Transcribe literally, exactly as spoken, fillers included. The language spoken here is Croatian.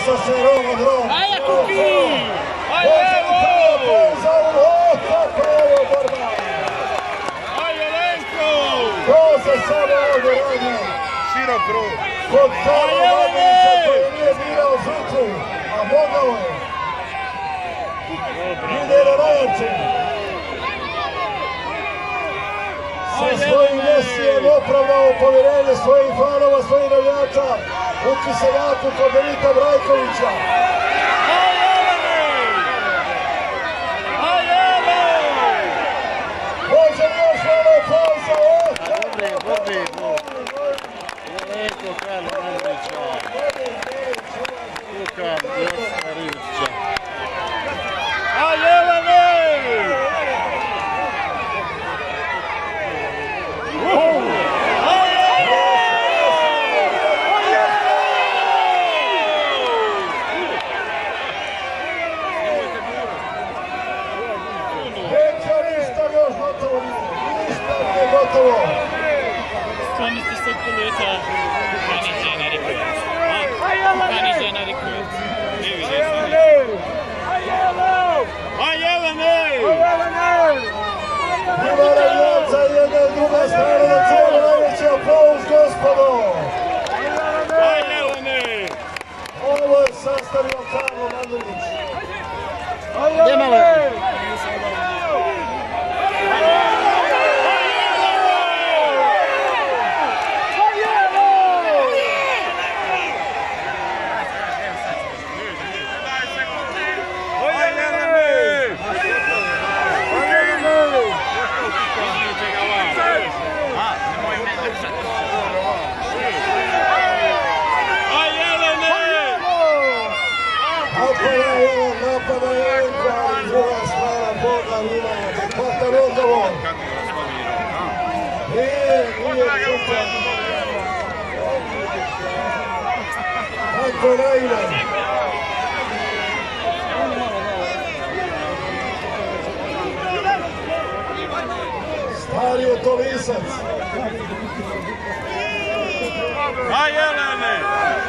Desa se Roma Drom. Ajde, Kuki! Ajde, evo! O, kako je ovo borba! Ajde, Jelenko! To se samo ovdje radi. Širok rok. Kod Kala Mandurića koji nije birao žrtvu, a mogao je. Ide na najjače. Sa svojim Mesijem opravdao povjerenje svojih fanova, svojih navijača u Kiseljaku kod Velika Brajkovića. Može li još malo pauza? Dobri, dobri, Jelenko, kralj Mandurića. Kukan, Ribičića. A Jelene! Gotovo. Stvarno ste sad poleta Kukanića na rikujac. Kukanića na rikujac. Ne vidiš. A Jelene! Ima navijaca jedna i druga strana na cijelu najveći aplauz, gospodo. A Jelene! Ovo je sastavio Karlo Mandurić. Gdje malo je? Napada Jelenko, ali druga strana Boga ima adekvatan odgovor. Nije, nije Kukan. Tako naivno. Stari je to lisac. A Jelene!